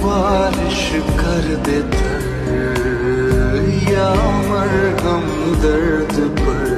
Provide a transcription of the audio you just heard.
बारिश कर दे तर या मरहम दर्द पर।